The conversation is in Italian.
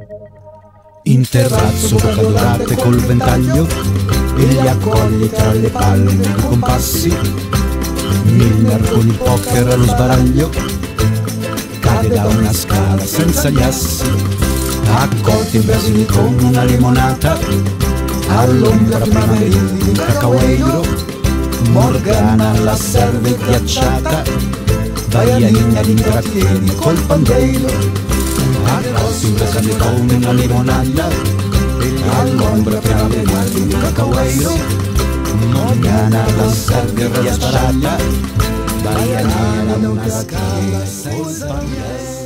In terrazzo bocca dorate col ventaglio e li accoglie tra le palme dei compassi. Miller con il poker allo sbaraglio cade da una scala senza gli assi. Accolti in Brasile con una limonata all'ombra primaverile di un cacaueiro. Morgana la serve ghiacciata, Baianina li intrattiene col pandeiro. Accolti in Brasile con una limonata all'ombra primaverile di un cacaueiro. Morgana la serve ghiacciata, Baianina una scala senza gli assi.